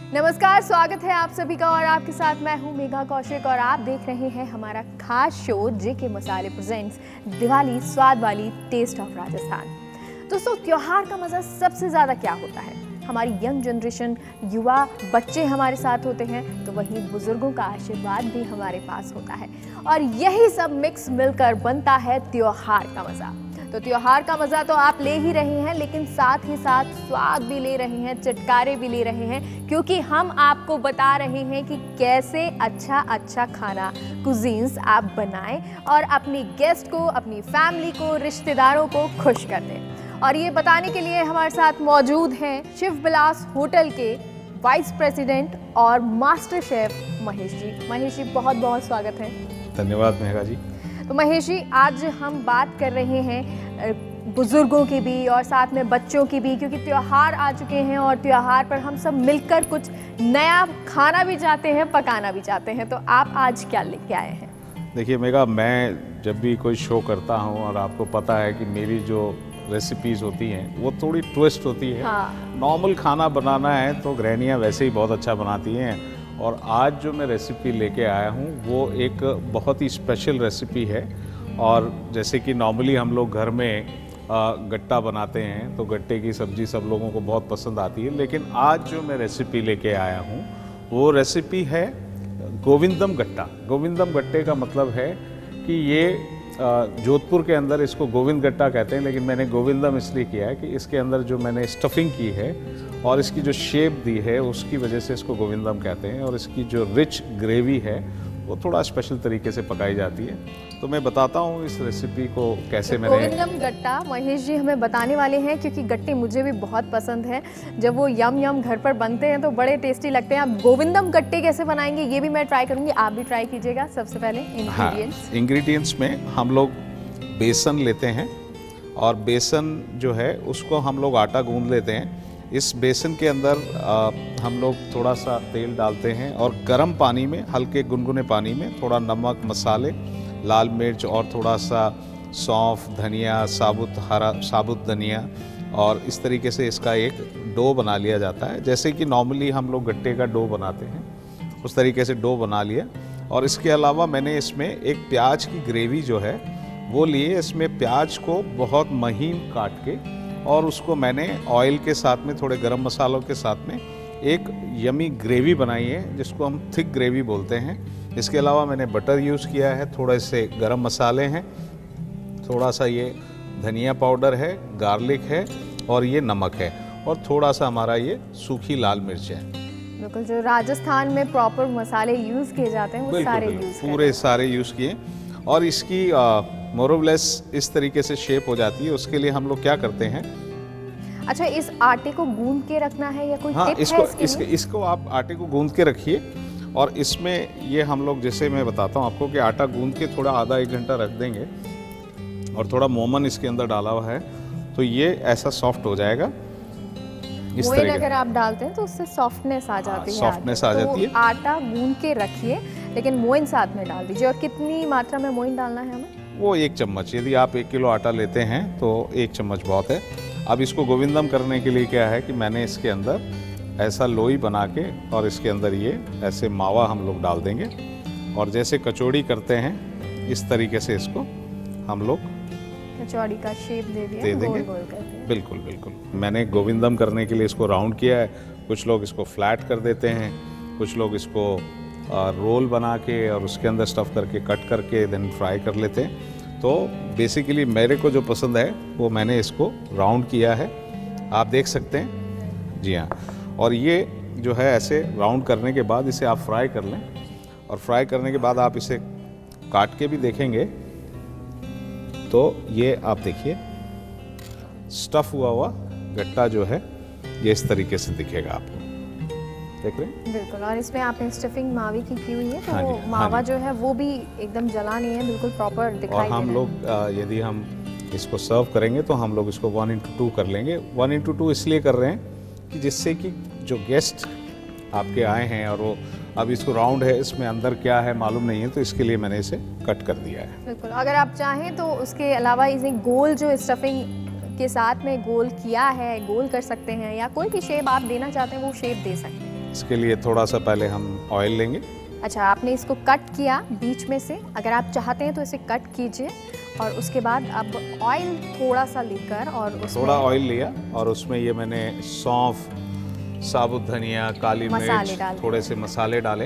नमस्कार, स्वागत है आप सभी का और आपके साथ मैं हूं मेघा कौशिक और आप देख रहे हैं हमारा खास शो जेके मसाले प्रेजेंट्स दिवाली स्वाद वाली टेस्ट ऑफ राजस्थान। दोस्तों, त्योहार का मजा सबसे ज्यादा क्या होता है? हमारी यंग जनरेशन, युवा बच्चे हमारे साथ होते हैं, तो वहीं बुजुर्गों का आशीर्वाद भी हमारे पास होता है और यही सब मिक्स मिलकर बनता है त्योहार का मजा। तो त्योहार का मजा तो आप ले ही रहे हैं, लेकिन साथ ही साथ स्वाद भी ले रहे हैं, चटकारे भी ले रहे हैं, क्योंकि हम आपको बता रहे हैं कि कैसे अच्छा खाना कुजीन्स आप बनाएं और अपनी गेस्ट को, अपनी फैमिली को, रिश्तेदारों को खुश कर दें। और ये बताने के लिए हमारे साथ मौजूद हैं शिव विलास होटल के वाइस प्रेसिडेंट और मास्टर शेफ महेश जी। महेश जी, बहुत बहुत स्वागत है। धन्यवाद मेघा जी। तो महेश जी, आज हम बात कर रहे हैं बुजुर्गों की भी और साथ में बच्चों की भी, क्योंकि त्योहार आ चुके हैं और त्योहार पर हम सब मिलकर कुछ नया खाना भी चाहते हैं, पकाना भी चाहते हैं। तो आप आज क्या लेके आए हैं? देखिए मेघा, मैं जब भी कोई शो करता हूँ और आपको पता है कि मेरी जो रेसिपीज़ होती हैं वो थोड़ी ट्विस्ट होती है। हाँ। नॉर्मल खाना बनाना है तो गृहिणियाँ वैसे ही बहुत अच्छा बनाती हैं, और आज जो मैं रेसिपी लेके आया हूँ वो एक बहुत ही स्पेशल रेसिपी है। और जैसे कि नॉर्मली हम लोग घर में गट्टा बनाते हैं तो गट्टे की सब्ज़ी सब लोगों को बहुत पसंद आती है, लेकिन आज जो मैं रेसिपी लेके आया हूँ वो रेसिपी है गोविंदम गट्टा। गोविंदम गट्टे का मतलब है कि ये जोधपुर के अंदर इसको गोविंद गट्टा कहते हैं, लेकिन मैंने गोविंदम इसलिए किया है कि इसके अंदर जो मैंने स्टफिंग की है और इसकी जो शेप दी है उसकी वजह से इसको गोविंदम कहते हैं। और इसकी जो रिच ग्रेवी है वो थोड़ा स्पेशल तरीके से पकाई जाती है। तो मैं बताता हूँ इस रेसिपी को कैसे मैंने। गोविंदम गट्टा महेश जी हमें बताने वाले हैं, क्योंकि गट्टे मुझे भी बहुत पसंद है। जब वो यम घर पर बनते हैं तो बड़े टेस्टी लगते हैं। आप गोविंदम गट्टे कैसे बनाएंगे ये भी मैं ट्राई करूंगी, आप भी ट्राई कीजिएगा। सबसे पहले इंग्रेडिएंट्स में हम लोग बेसन लेते हैं और बेसन जो है उसको हम लोग आटा गूंद लेते हैं। इस बेसन के अंदर हम लोग थोड़ा सा तेल डालते हैं और गर्म पानी में, हल्के गुनगुने पानी में थोड़ा नमक, मसाले, लाल मिर्च और थोड़ा सा सौंफ, धनिया, साबुत धनिया, और इस तरीके से इसका एक डो बना लिया जाता है। जैसे कि नॉर्मली हम लोग गट्टे का डो बनाते हैं उस तरीके से डो बना लिया। और इसके अलावा मैंने इसमें एक प्याज की ग्रेवी जो है वो लिए। इसमें प्याज को बहुत महीन काट के और उसको मैंने ऑयल के साथ में, थोड़े गरम मसालों के साथ में एक यमी ग्रेवी बनाई है जिसको हम थिक ग्रेवी बोलते हैं। इसके अलावा मैंने बटर यूज़ किया है, थोड़े से गरम मसाले हैं, थोड़ा सा ये धनिया पाउडर है, गार्लिक है और ये नमक है, और थोड़ा सा हमारा ये सूखी लाल मिर्च है। बिल्कुल, जो राजस्थान में प्रॉपर मसाले यूज़ किए जाते हैं वो सारे यूज़ पूरे सारे यूज़ किए। और इसकी मोरलेस इस तरीके से शेप हो जाती है। उसके लिए हम लोग क्या करते हैं। अच्छा, इस आटे को गूंद के रखना है या कोई टिप है इसको आप आटे को गूंद के रखिए। और इसमें ये हम लोग, जैसे मैं बताता हूँ आपको, कि आटा गूंद के थोड़ा आधा एक घंटा रख देंगे और थोड़ा मोमन इसके अंदर डाला हुआ है तो ये ऐसा सॉफ्ट हो जाएगा। इस तरीके अगर आप डालते हैं तो उससे सॉफ्टनेस आ जाती है। सॉफ्टनेस आ जाती है। आटा गूंद के रखिए, लेकिन मोइन साथ में डाल दीजिए। और कितनी मात्रा में मोइन डालना है हमें? वो 1 चम्मच। यदि आप 1 किलो आटा लेते हैं तो 1 चम्मच बहुत है। अब इसको गोविंदम करने के लिए क्या है कि मैंने इसके अंदर ऐसा लोई बना के और इसके अंदर ये ऐसे मावा हम लोग डाल देंगे और जैसे कचौड़ी करते हैं इस तरीके से इसको हम लोग कचौड़ी का शेप दे देंगे। गोल गोल करके। बिल्कुल बिल्कुल। मैंने गोविंदम करने के लिए इसको राउंड किया है। कुछ लोग इसको फ्लैट कर देते हैं, कुछ लोग इसको रोल बना के और उसके अंदर स्टफ़ करके कट करके देन फ्राई कर लेते हैं। तो बेसिकली मेरे को जो पसंद है वो मैंने इसको राउंड किया है, आप देख सकते हैं। जी हाँ। और ये जो है ऐसे राउंड करने के बाद इसे आप फ्राई कर लें, और फ्राई करने के बाद आप इसे काट के भी देखेंगे तो ये आप देखिए स्टफ़ हुआ गट्टा जो है ये इस तरीके से दिखेगा आपको, देख रहे हैं? बिल्कुल। और इसमें आपने स्टफिंग मावे की हुई है तो वो मावा जो है वो भी एकदम जला नहीं है, बिल्कुल प्रॉपर दिखाई दे रहा है। और हम लोग यदि हम इसको सर्व करेंगे तो हम लोग इसको 1:2 कर लेंगे। 1:2 इसलिए कर रहे हैं कि जिससे कि जो गेस्ट आपके आए हैं और वो अब इसको राउंड है, इसमें अंदर क्या है मालूम नहीं है, तो इसके लिए मैंने इसे कट कर दिया है। बिल्कुल। अगर आप चाहें तो उसके अलावा इसे गोल जो स्टफिंग के साथ में गोल किया है, गोल कर सकते हैं, या कोई भी शेप आप देना चाहते हैं वो शेप दे सकते हैं। इसके लिए थोड़ा सा पहले हम ऑयल लेंगे। अच्छा, आपने इसको कट किया बीच में से, अगर आप चाहते हैं तो इसे कट कीजिए और उसके बाद अब ऑयल थोड़ा सा लेकर और उसमें थोड़ा ऑयल लिया और उसमें ये मैंने सौंफ, साबुत धनिया, काली मिर्च, थोड़े से मसाले डाले।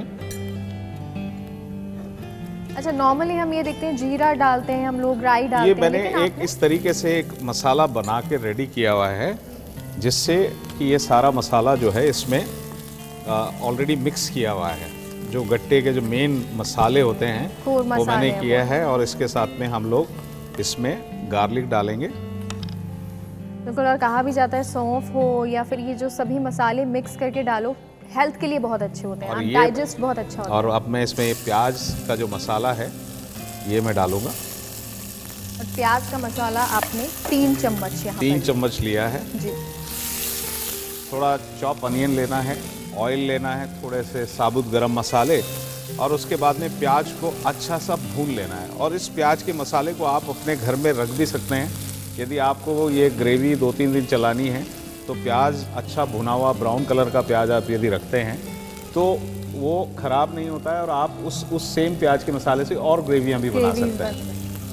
अच्छा, नॉर्मली हम ये देखते हैं जीरा डालते हैं हम लोग, राई डालते ये हैं, मैंने एक इस तरीके से एक मसाला बना के रेडी किया हुआ है, जिससे कि ये सारा मसाला जो है इसमें ऑलरेडी मिक्स किया हुआ है। जो गट्टे के जो मेन मसाले होते हैं वो मैंने किया है और इसके साथ में हम लोग इसमें गार्लिक डालेंगे। बिल्कुल, और कहा भी जाता है सौंफ हो या फिर ये जो सभी मसाले मिक्स करके डालो, हेल्थ के लिए बहुत अच्छे होते हैं, डाइजेस्ट बहुत अच्छा होता है। और अब मैं इसमें प्याज का जो मसाला है ये मैं डालूंगा। और प्याज का मसाला आपने 3 चम्मच यहाँ 3 चम्मच लिया है जी। थोड़ा चॉप अनियन लेना है, ऑयल लेना है, थोड़े से साबुत गरम मसाले और उसके बाद में प्याज को अच्छा सा भून लेना है। और इस प्याज के मसाले को आप अपने घर में रख भी सकते हैं। यदि आपको ये ग्रेवी 2-3 दिन चलानी है तो प्याज अच्छा भुना हुआ ब्राउन कलर का प्याज आप यदि रखते हैं तो वो ख़राब नहीं होता है और आप उस सेम प्याज के मसाले से और ग्रेवियाँ भी बना सकते हैं।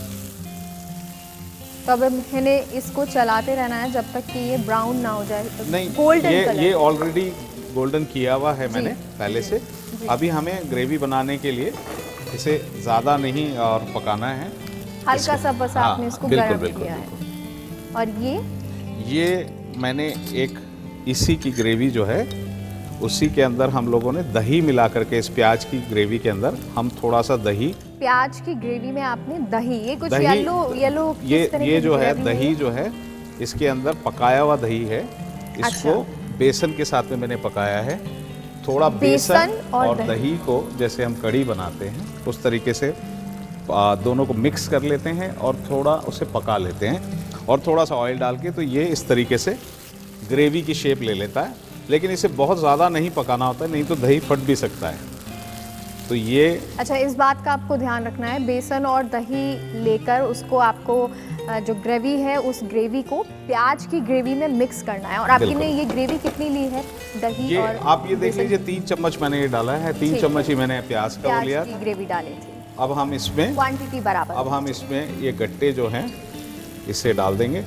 तो अब हमें इसको चलाते रहना है जब तक कि ये ब्राउन ना हो जाए। नहीं, गोल्डन ये ऑलरेडी गोल्डन किया हुआ है मैंने पहले से। अभी हमें ग्रेवी बनाने के लिए इसे ज़्यादा नहीं और पकाना है, हल्का सा बस आपने इसको गरम किया है। और ये मैंने एक इसी की ग्रेवी जो है उसी के अंदर हम लोगों ने दही मिला करके इस प्याज की ग्रेवी के अंदर हम थोड़ा सा दही, प्याज की ग्रेवी में आपने दही, ये कुछ येलो ये जो है दही जो है इसके अंदर पकाया हुआ दही है। इसको बेसन के साथ में मैंने पकाया है। थोड़ा बेसन और दही को जैसे हम कढ़ी बनाते हैं उस तरीके से दोनों को मिक्स कर लेते हैं और थोड़ा उसे पका लेते हैं और थोड़ा सा ऑयल डाल के, तो ये इस तरीके से ग्रेवी की शेप ले लेता है। लेकिन इसे बहुत ज़्यादा नहीं पकाना होता है, नहीं तो दही फट भी सकता है। तो ये अच्छा, इस बात का आपको ध्यान रखना है, बेसन और दही लेकर उसको आपको जो ग्रेवी है उस ग्रेवी को प्याज की ग्रेवी में मिक्स करना है। और आपने ये ग्रेवी कितनी ली है दही और आप ये देख लीजिए 3 चम्मच मैंने ये डाला है, 3 चम्मच ही मैंने प्याज का लिया, ग्रेवी डाली थी। अब हम इसमें क्वांटिटी बराबर, अब हम इसमें ये गट्टे जो हैं इसे डाल देंगे।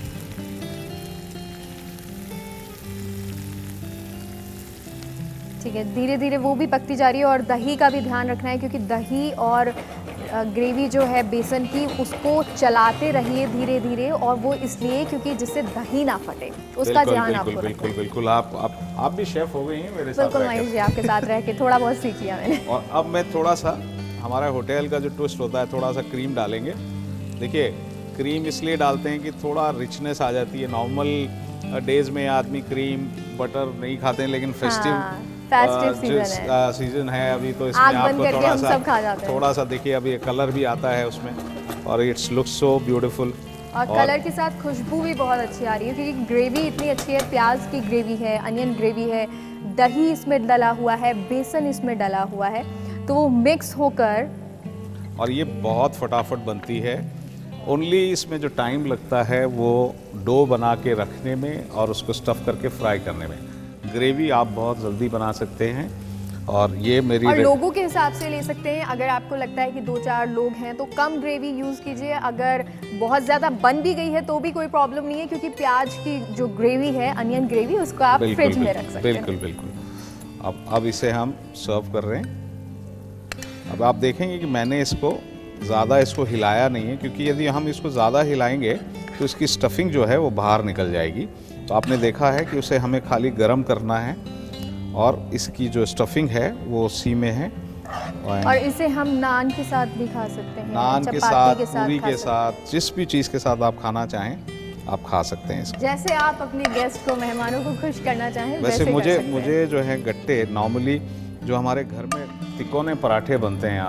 ठीक है, धीरे धीरे वो भी पकती जा रही है और दही का भी ध्यान रखना है क्योंकि दही और ग्रेवी जो है बेसन की उसको चलाते रहिए धीरे धीरे, और वो इसलिए क्योंकि जिससे दही ना फटे उसका ध्यान आपको बिल्कुल बिल्कुल। आप भी शेफ हो गई हैं मेरे साथ। बिल्कुल महेश जी, आपके साथ रह के थोड़ा बहुत सीख लिया मैंने। और अब मैं थोड़ा सा, हमारा होटल का जो ट्विस्ट होता है, थोड़ा सा क्रीम डालेंगे। देखिए, क्रीम इसलिए डालते हैं कि थोड़ा रिचनेस आ जाती है। नॉर्मल डेज में आदमी क्रीम बटर नहीं खाते हैं, लेकिन फेस्टिव सीजन है अभी, तो इसमें आपको थोड़ा सा देखिए अभी कलर भी आता है उसमें और इट्स लुक्स सो ब्यूटीफुल। और कलर के साथ खुशबू भी बहुत अच्छी आ रही है क्योंकि ग्रेवी इतनी अच्छी है। प्याज की ग्रेवी है, अनियन ग्रेवी है, दही इसमें डला हुआ है, बेसन इसमें डला हुआ है, तो वो मिक्स होकर और ये बहुत फटाफट बनती है। ओनली इसमें जो टाइम लगता है वो डो बना के रखने में और उसको स्टफ़ करके फ्राई करने में। ग्रेवी आप बहुत जल्दी बना सकते हैं और ये मेरी और लोगों के हिसाब से ले सकते हैं। अगर आपको लगता है कि 2-4 लोग हैं तो कम ग्रेवी यूज़ कीजिए। अगर बहुत ज़्यादा बन भी गई है तो भी कोई प्रॉब्लम नहीं है क्योंकि प्याज की जो ग्रेवी है, अनियन ग्रेवी, उसको आप फ्रिज में रख सकते हैं। बिल्कुल। अब इसे हम सर्व कर रहे हैं। अब आप देखेंगे कि मैंने इसको ज़्यादा हिलाया नहीं है क्योंकि यदि हम इसको ज़्यादा हिलाएंगे तो इसकी स्टफिंग जो है वो बाहर निकल जाएगी। तो आपने देखा है कि उसे हमें खाली गर्म करना है और इसकी जो स्टफिंग है वो उसी में है। और इसे हम नान के साथ भी खा सकते हैं, नान के साथ, पूरी के साथ, जिस भी चीज़ के साथ आप खाना चाहें आप खा सकते हैं इसको। जैसे आप अपने गेस्ट को, मेहमानों को खुश करना चाहें वैसे मुझे जो है गट्टे नॉर्मली जो हमारे घर में तिकोने पराठे बनते हैं,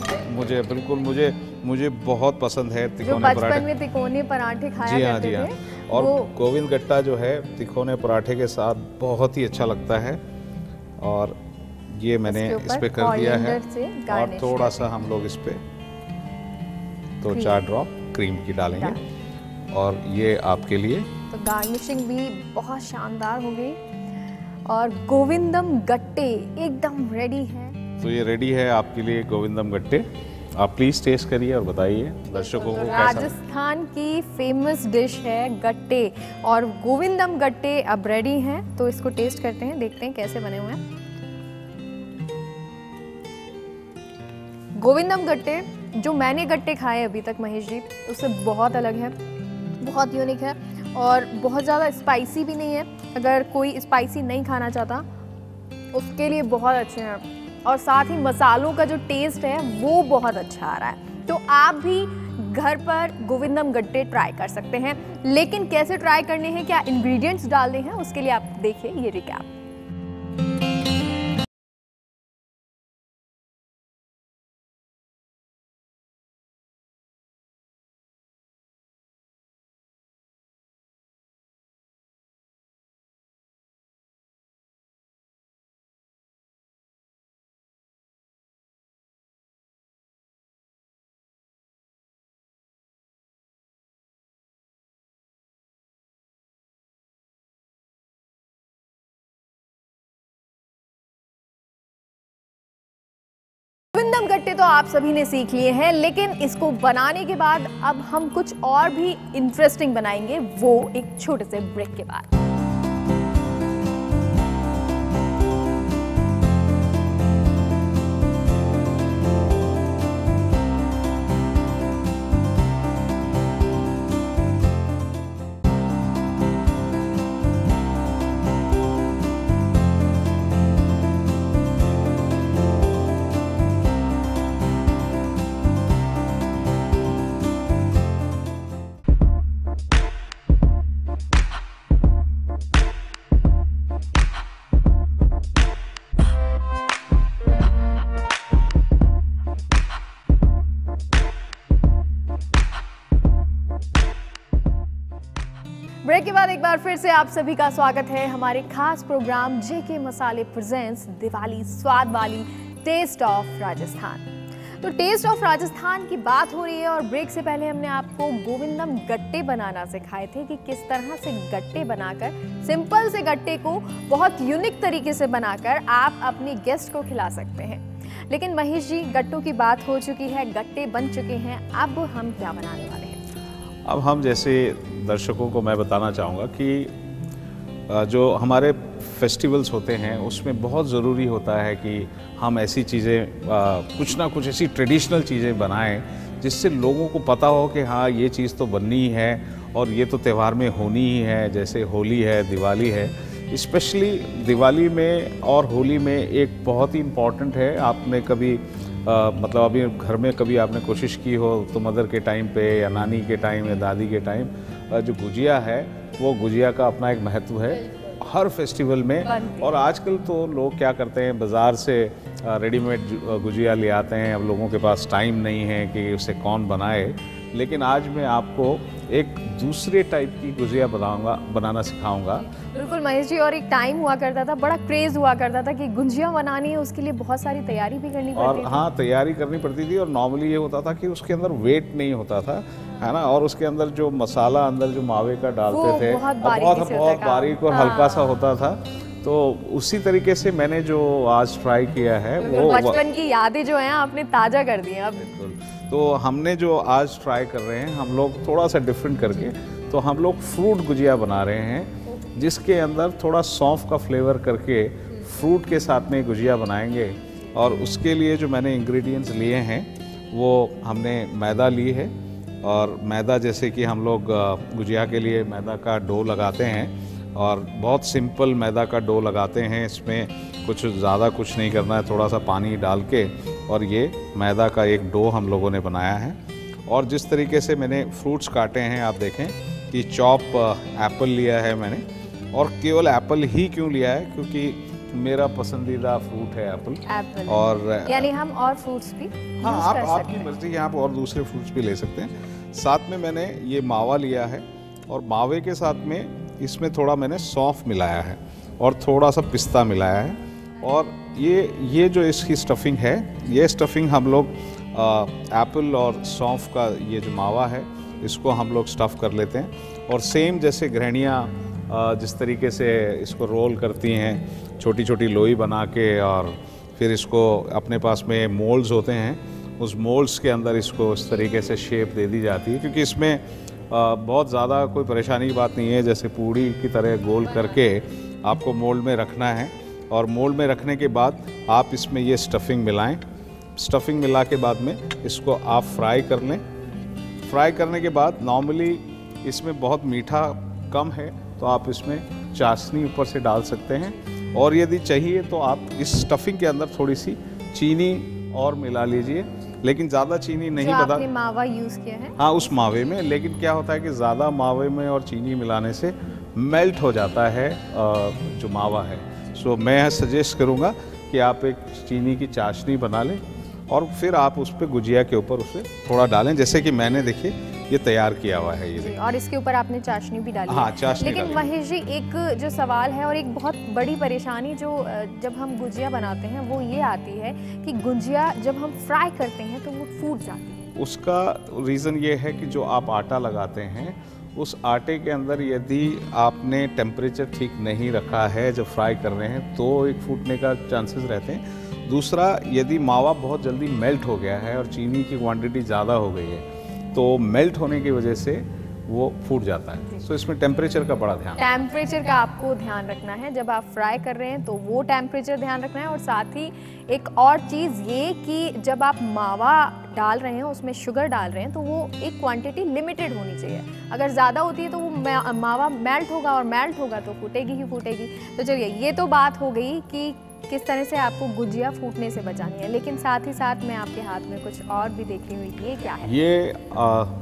मुझे बहुत पसंद है तिकोने पराठे। बचपन में तिकोने पराठे खाया करते थे। और गोविंद गट्टा जो है तिकोने पराठे के साथ बहुत ही अच्छा लगता है। और ये मैंने इस पे कर दिया है और थोड़ा सा हम लोग इस पे 2-4 ड्रॉप क्रीम की डालेंगे और ये आपके लिए। तो गार्निशिंग भी बहुत शानदार हो गई। और गोविंदम गट्टे एकदम रेडी है। तो ये रेडी है आपके लिए गोविंदम गट्टे। आप प्लीज़ टेस्ट करिए और बताइए दर्शकों को कैसा। राजस्थान की फेमस डिश है गट्टे और गोविंदम गट्टे अब रेडी हैं, तो इसको टेस्ट करते हैं, देखते हैं कैसे बने हुए हैं। गोविंदम गट्टे जो मैंने गट्टे खाए अभी तक महेश जी, उससे बहुत अलग है, बहुत यूनिक है और बहुत ज़्यादा स्पाइसी भी नहीं है। अगर कोई स्पाइसी नहीं खाना चाहता उसके लिए बहुत अच्छे हैं और साथ ही मसालों का जो टेस्ट है वो बहुत अच्छा आ रहा है। तो आप भी घर पर गोविंदम गट्टे ट्राई कर सकते हैं, लेकिन कैसे ट्राई करने हैं, क्या इंग्रेडिएंट्स डालने हैं, उसके लिए आप देखिए ये रिकैप। गोविंदम गट्टे तो आप सभी ने सीख लिए हैं, लेकिन इसको बनाने के बाद अब हम कुछ और भी इंटरेस्टिंग बनाएंगे, वो एक छोटे से ब्रेक के बाद। ब्रेक के बाद एक बार फिर से आप सभी का स्वागत है हमारे खास प्रोग्राम जेके मसाले प्रेजेंट्स दिवाली स्वाद वाली टेस्ट ऑफ राजस्थान। तो टेस्ट ऑफ राजस्थान की बात हो रही है और ब्रेक से पहले हमने आपको गोविंदम गट्टे बनाना सिखाए थे कि किस तरह से गट्टे बनाकर, सिंपल से गट्टे को बहुत यूनिक तरीके से बनाकर आप अपने गेस्ट को खिला सकते हैं। लेकिन महेश जी, गट्टों की बात हो चुकी है, गट्टे बन चुके हैं, अब हम क्या बनाने वाले हैं? अब हम जैसे दर्शकों को मैं बताना चाहूँगा कि जो हमारे फेस्टिवल्स होते हैं उसमें बहुत ज़रूरी होता है कि हम ऐसी चीज़ें कुछ ना कुछ ऐसी ट्रेडिशनल चीज़ें बनाएं जिससे लोगों को पता हो कि हाँ ये चीज़ तो बननी ही है और ये तो त्यौहार में होनी ही है। जैसे होली है, दिवाली है, स्पेशली दिवाली में और होली में एक बहुत ही इम्पॉर्टेंट है। आपने कभी मतलब अभी घर में कभी आपने कोशिश की हो तो मदर के टाइम पे या नानी के टाइम या दादी के टाइम जो गुजिया है, वो गुजिया का अपना एक महत्व है हर फेस्टिवल में। और आजकल तो लोग क्या करते हैं, बाज़ार से रेडीमेड गुजिया ले आते हैं। अब लोगों के पास टाइम नहीं है कि उसे कौन बनाए, लेकिन आज मैं आपको एक दूसरे टाइप की गुजिया बनाना सिखाऊंगा। बिल्कुल महेश जी, और एक टाइम हुआ करता था, बड़ा क्रेज हुआ करता था कि गुजिया बनानी है, उसके लिए बहुत सारी तैयारी भी करनी पड़ती थी। और हाँ, तैयारी करनी पड़ती थी और नॉर्मली ये होता था कि उसके अंदर वेट नहीं होता था, है ना, और उसके अंदर जो मसाला अंदर जो मावे का डालते थे बहुत बारीक और हल्का सा होता था। तो उसी तरीके से मैंने जो आज ट्राई किया है वो बचपन की यादें जो हैं आपने ताज़ा कर दी हैं अब। बिल्कुल। तो हमने जो आज ट्राई कर रहे हैं हम लोग थोड़ा सा डिफरेंट करके, तो हम लोग फ्रूट गुजिया बना रहे हैं जिसके अंदर थोड़ा सौंफ का फ्लेवर करके फ्रूट के साथ में गुजिया बनाएंगे। और उसके लिए जो मैंने इंग्रेडिएंट्स लिए हैं वो हमने मैदा ली है, और मैदा जैसे कि हम लोग गुजिया के लिए मैदा का डो लगाते हैं और बहुत सिंपल मैदा का डो लगाते हैं। इसमें कुछ ज़्यादा कुछ नहीं करना है, थोड़ा सा पानी डाल के, और ये मैदा का एक डो हम लोगों ने बनाया है। और जिस तरीके से मैंने फ्रूट्स काटे हैं, आप देखें कि चॉप एप्पल लिया है मैंने, और केवल एप्पल ही क्यों लिया है, क्योंकि मेरा पसंदीदा फ्रूट है एप्पल। और यानी हम और फ्रूट्स भी हाँ, आपकी मर्जी है, आप और दूसरे फ्रूट्स भी ले सकते हैं। साथ में मैंने ये मावा लिया है, और मावे के साथ में इसमें थोड़ा मैंने सौंफ मिलाया है और थोड़ा सा पिस्ता मिलाया है। और ये जो इसकी स्टफिंग है, ये स्टफिंग हम लोग एप्पल और सौंफ का ये जो मावा है इसको हम लोग स्टफ़ कर लेते हैं। और सेम जैसे गृहिणियाँ जिस तरीके से इसको रोल करती हैं छोटी छोटी लोई बना के, और फिर इसको अपने पास में मोल्ड्स होते हैं, उस मोल्ड्स के अंदर इसको इस तरीके से शेप दे दी जाती है। क्योंकि इसमें बहुत ज़्यादा कोई परेशानी की बात नहीं है, जैसे पूड़ी की तरह गोल करके आपको मोल्ड में रखना है, और मोल्ड में रखने के बाद आप इसमें ये स्टफिंग मिलाएं। स्टफिंग मिला के बाद में इसको आप फ्राई कर लें। फ्राई करने के बाद नॉर्मली इसमें बहुत मीठा कम है तो आप इसमें चाशनी ऊपर से डाल सकते हैं, और यदि चाहिए तो आप इस स्टफिंग के अंदर थोड़ी सी चीनी और मिला लीजिए, लेकिन ज़्यादा चीनी नहीं बता। आपने मावा यूज़ किया है? हाँ, उस मावे में, लेकिन क्या होता है कि ज़्यादा मावे में और चीनी मिलाने से मेल्ट हो जाता है जो मावा है। सो मैं सजेस्ट करूँगा कि आप एक चीनी की चाशनी बना लें और फिर आप उस पर गुजिया के ऊपर उसे थोड़ा डालें, जैसे कि मैंने देखिए ये तैयार किया हुआ है ये। और इसके ऊपर आपने चाशनी भी डाली। हाँ, चाशनी। लेकिन महेश जी, एक जो सवाल है और एक बहुत बड़ी परेशानी जो जब हम गुजिया बनाते हैं वो ये आती है कि गुजिया जब हम फ्राई करते हैं तो वो फूट जाती है। उसका रीज़न ये है कि जो आप आटा लगाते हैं उस आटे के अंदर यदि आपने टेम्परेचर ठीक नहीं रखा है जब फ्राई कर रहे हैं तो एक फूटने का चांसेस रहते हैं। दूसरा, यदि मावा बहुत जल्दी मेल्ट हो गया है और चीनी की क्वांटिटी ज़्यादा हो गई है तो मेल्ट होने की वजह से वो फूट जाता है। सो इसमें टेम्परेचर का बड़ा ध्यान, टेम्परेचर का आपको ध्यान रखना है जब आप फ्राई कर रहे हैं, तो वो टेम्परेचर ध्यान रखना है। और साथ ही एक और चीज़ ये कि जब आप मावा डाल रहे हैं उसमें शुगर डाल रहे हैं तो वो एक क्वांटिटी लिमिटेड होनी चाहिए। अगर ज़्यादा होती है तो वो मावा मेल्ट होगा, और मेल्ट होगा तो फूटेगी ही फूटेगी। तो चलिए, ये तो बात हो गई कि किस तरह से आपको गुजिया फूटने से बचानी है, लेकिन साथ ही साथ मैं आपके हाथ में कुछ और भी देख रही हूँ। ये क्या है?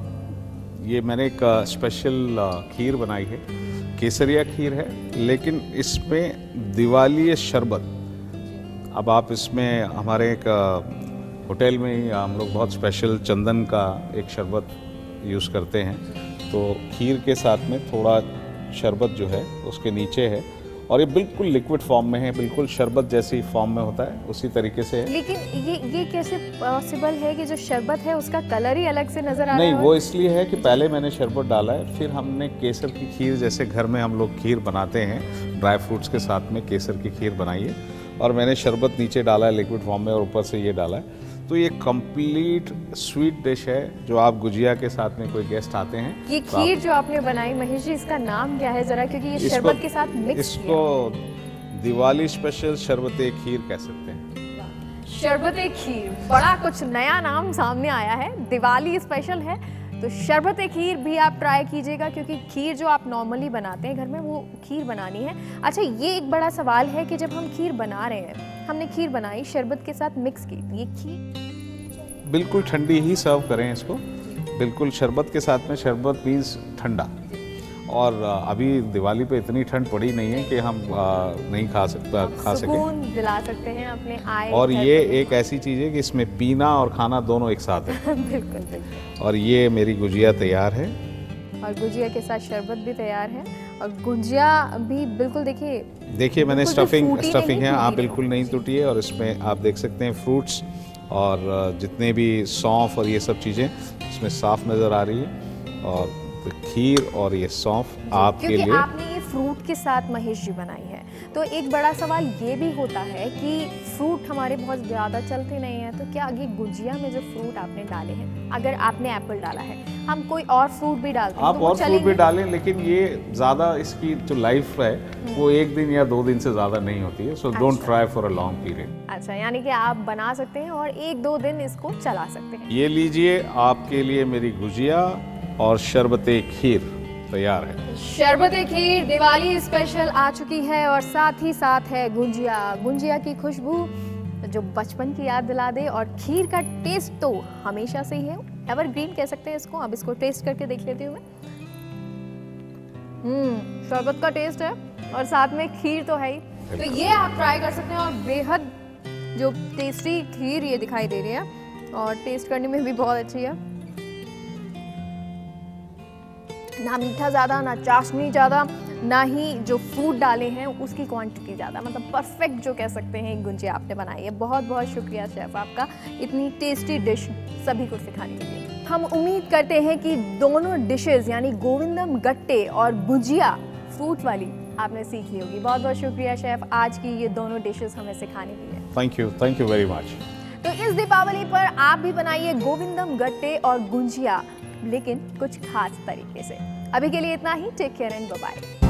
ये मैंने एक स्पेशल खीर बनाई है, केसरिया खीर है, लेकिन इसमें दिवाली शरबत। अब आप इसमें हमारे एक होटल में ही हम लोग बहुत स्पेशल चंदन का एक शरबत यूज़ करते हैं, तो खीर के साथ में थोड़ा शरबत जो है उसके नीचे है, और ये बिल्कुल लिक्विड फॉर्म में है, बिल्कुल शरबत जैसी फॉर्म में होता है उसी तरीके से है। लेकिन ये कैसे पॉसिबल है कि जो शरबत है उसका कलर ही अलग से नजर आ रहा है? नहीं, वो इसलिए है कि पहले मैंने शरबत डाला है, फिर हमने केसर की खीर, जैसे घर में हम लोग खीर बनाते हैं ड्राई फ्रूट्स के साथ में केसर की खीर बनाई है, और मैंने शरबत नीचे डाला है लिक्विड फॉर्म में और ऊपर से ये डाला है। तो ये कंप्लीट स्वीट डिश है जो आप गुजिया के साथ में कोई गेस्ट आते हैं। ये खीर जो आपने बनाई महेश जी, इसका नाम क्या है जरा, क्योंकि ये शरबत के साथ मिक्स इसको दिवाली स्पेशल शरबत खीर कह सकते हैं। शरबत खीर, बड़ा कुछ नया नाम सामने आया है। दिवाली स्पेशल है तो शरबत खीर भी आप ट्राई कीजिएगा, क्योंकि खीर जो आप नॉर्मली बनाते हैं घर में वो खीर बनानी है। अच्छा, ये एक बड़ा सवाल है कि जब हम खीर बना रहे हैं, हमने खीर बनाई, शरबत के साथ मिक्स की, ये खीर बिल्कुल ठंडी ही सर्व करें इसको, बिल्कुल शरबत के साथ में। शरबत मीन्स ठंडा, और अभी दिवाली पे इतनी ठंड पड़ी नहीं है कि हम नहीं खा सकें, सुकून दिला सकते हैं अपने आए। और ये एक ऐसी चीज़ है कि इसमें पीना और खाना दोनों एक साथ है। बिल्कुल बिल्कुल। और ये मेरी गुजिया तैयार है, और गुजिया के साथ शरबत भी तैयार है, और गुजिया भी बिल्कुल देखिए मैंने स्टफिंग है, आप टूटी बिल्कुल नहीं टूटी है, और इसमें आप देख सकते हैं फ्रूट्स और जितने भी सौंफ और ये सब चीज़ें इसमें साफ नज़र आ रही है। और खीर और ये सौंफ आपके लिए, क्योंकि आपने ये फ्रूट के साथ महेश जी बनाई है, तो एक बड़ा सवाल ये भी होता है कि फ्रूट हमारे बहुत ज़्यादा चलते नहीं हैं, तो क्या आगे गुजिया में जो फ्रूट आपने डाले हैं, अगर आपने एप्पल डाला है, हम कोई और फ्रूट भी डालते हैं आप तो और फ्रूट भी डालें, लेकिन ये ज़्यादा इसकी जो लाइफ है वो 1 दिन या 2 दिन से ज़्यादा नहीं होती है। So don't try for a long period. अच्छा, यानी कि आप बना सकते हैं और 1-2 दिन इसको चला सकते हैं। ये लीजिए, आपके लिए मेरी गुजिया और शरबत खीर तैयार है। शरबत खीर दिवाली स्पेशल आ चुकी है, और साथ ही साथ है गुजिया की खुशबू जो बचपन की याद दिला दे, और खीर का टेस्ट तो हमेशा से ही है, एवरग्रीन कह सकते हैं इसको। अब इसको टेस्ट करके देख लेती हूँ मैं। शरबत का टेस्ट है और साथ में खीर तो है ही, तो ये आप ट्राई कर सकते हैं। और बेहद जो टेस्टी खीर ये दिखाई दे रही है, और टेस्ट करने में भी बहुत अच्छी है। ना मीठा ज़्यादा, ना चाशनी ज़्यादा, ना ही जो फ्रूट डाले हैं उसकी क्वांटिटी ज़्यादा, मतलब परफेक्ट जो कह सकते हैं गुजिया आपने बनाई है। बहुत बहुत शुक्रिया शेफ़ आपका इतनी टेस्टी डिश सभी को सिखाने के लिए। हम उम्मीद करते हैं कि दोनों डिशेस यानी गोविंदम गट्टे और गुजिया फ्रूट वाली आपने सीख ली होगी। बहुत बहुत शुक्रिया शेफ आज की ये दोनों डिशेस हमें सिखाने के लिए। Thank you very much. तो इस दीपावली पर आप भी बनाइए गोविंदम गट्टे और गुंजिया, लेकिन कुछ खास तरीके से। अभी के लिए इतना ही। Take care and bye bye.